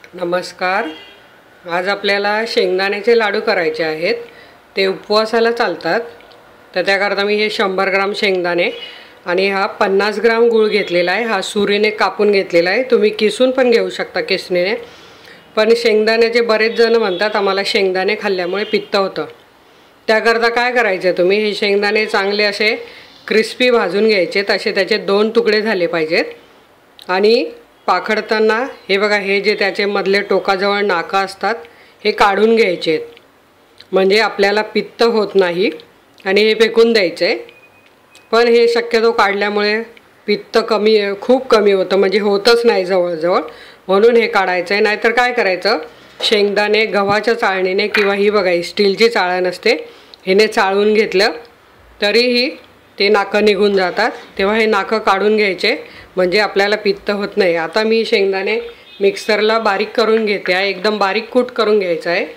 नमस्कार। आज आपल्याला शेंगदाण्याचे लाडू करायचे आहेत। ते उपवासाला चालतात। तर त्याकरता मी हे 100 ग्राम शेंगदाणे आणि हा 50 ग्राम गूळ घेतलेला आहे। हा सुरीने कापून घेतलेला आहे। तुम्ही किसून पण घेऊ शकता किसणीने। पण शेंगदाण्याचे बरेच जण म्हणतात आम्हाला शेंगदाणे खाल्ल्यामुळे पित्त होतं। त्याकरता काय करायचं, तुम्ही हे शेंगदाणे चांगले असे क्रिस्पी भाजून घ्यायचे। तसे त्याचे 2 तुकडे झाले पाहिजेत। आणि पाखडताना हे बघा, हे जे त्याचे मधले टोकाजवळ नाका असतात हे काढून घ्यायचे, म्हणजे आपल्याला पित्त होत नाही। आणि हे फेकून द्यायचे। पण हे शक्यतो काढल्यामुळे पित्त खूप कमी होतं, म्हणजे होतच नाही जवळजवळ, म्हणून हे काढायचं आहे। नाहीतर काय करायचं, शेंगदाणे गव्हाच्या चाळणीने किंवा ही बघा स्टीलची चाळण असते, हिने चाळून घेतलं तरीही ते नाकं निघून जातात। तेव्हा हे नाकं काढून घ्यायचे, म्हणजे आपल्याला पित्त होत नाही। आता मी शेंगदाणे मिक्सरला बारीक करून घेते आहे। एकदम बारीक कूट करून घ्यायचं आहे।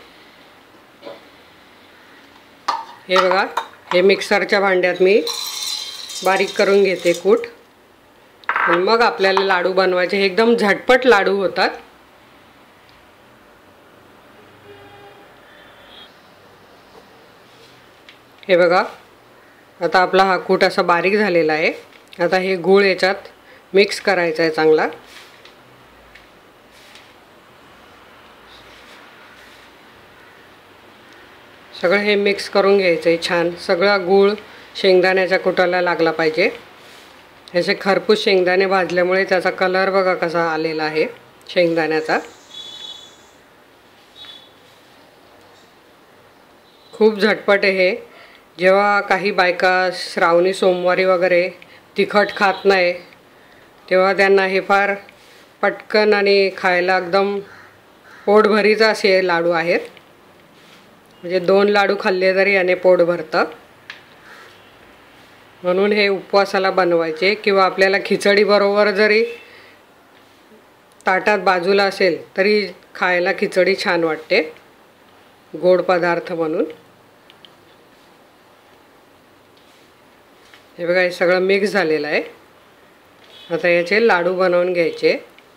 हे बघा, हे मिक्सरच्या भांड्यात मी बारीक करून घेते कूट। आणि मग आपल्याला लाडू बनवायचे। हे एकदम झटपट लाडू होतात। हे बघा, आता आपला हा कूट असा बारीक झालेला आहे। आता हे गूळ याच्यात मिक्स करायचा आहे चांगला। सगळं हे मिक्स करून घ्यायचं आहे छान। सगळा गूळ शेंगदाण्याच्या कुटाला लागला पाहिजे। असे खरपूस शेंगदाणे भाजल्यामुळे त्याचा कलर बघा कसा आलेला आहे शेंगदाण्याचा। खूप झटपट आहे हे। जेव्हा काही बायका श्रावणी सोमवारी वगैरे तिखट खात नाही, तेव्हा त्यांना हे फार पटकन आणि खायला एकदम पोटभरीचे असे लाडू आहेत। म्हणजे 2 लाडू खाल्ले तरी याने पोट भरतं। म्हणून हे उपवासाला बनवायचे, किंवा आपल्याला खिचडी बरोबर जरी ताटात बाजूला असेल तरी खायला खिचडी छान वाटते, गोड पदार्थ म्हणून। हे बघा, हे सगळं मिक्स झालेलं आहे। आता याचे लाडू बनवून घ्यायचे।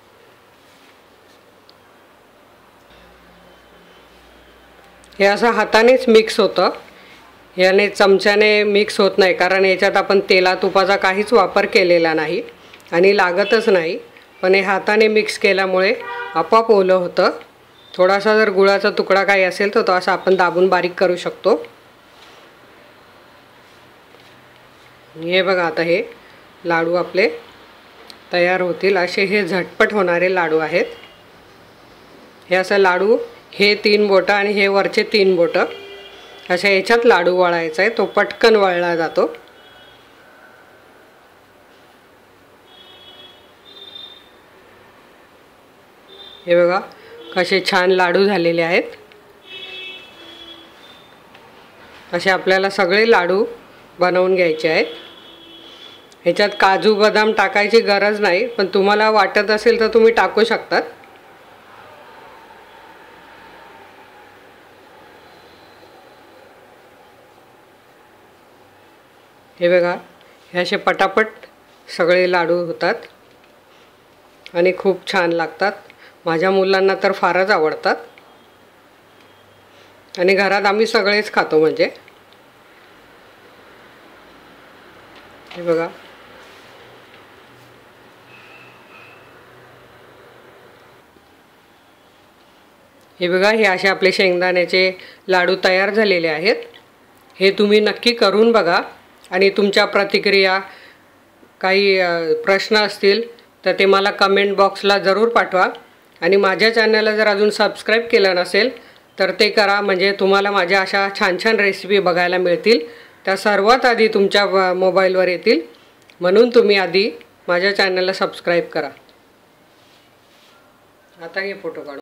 हे असं हातानेच मिक्स होतं, याने चमच्याने मिक्स होत नाही, कारण याच्यात आपण तेला तुपाचा काहीच वापर केलेला नाही आणि लागतच नाही। पण हे हाताने मिक्स केल्यामुळे आपोआप ओलं होतं। थोडासा जर गुळाचा तुकडा काही असेल तर तो असा आपण दाबून बारीक करू शकतो। हे बघा, आता हे लाडू आपले तयार होतील। असे हे झटपट होणारे लाडू आहेत। हे असं लाडू, हे 3 बोटं आणि हे वरचे 3 बोटं अशा याच्यात लाडू वळायचा आहे। तो पटकन वळला जातो। हे बघा कसे छान लाडू झालेले आहेत। असे आपल्याला सगळे लाडू बनवून घ्यायचे आहेत। ह्याच्यात काजू बदाम टाकायची गरज नाही, पण तुम्हाला वाटत असेल तर तुम्ही टाकू शकतात। हे बघा, हे असे पटापट सगळे लाडू होतात आणि खूप छान लागतात। माझ्या मुलांना तर फारच आवडतात आणि घरात आम्ही सगळेच खातो म्हणजे। हे बघा, हे असे आपले शेंगदाण्याचे लाडू तयार झालेले आहेत। हे तुम्ही नक्की करून बघा आणि तुमच्या प्रतिक्रिया, काही प्रश्न असतील तर ते मला कमेंट बॉक्सला जरूर पाठवा। आणि माझ्या चॅनलला जर अजून सबस्क्राईब केलं नसेल तर ते करा, म्हणजे तुम्हाला माझ्या अशा छान छान रेसिपी बघायला मिळतील। त्या सर्वात आधी तुमच्या मोबाईलवर येतील, म्हणून तुम्ही आधी माझ्या चॅनलला सबस्क्राईब करा। आता हे फोटो काढू।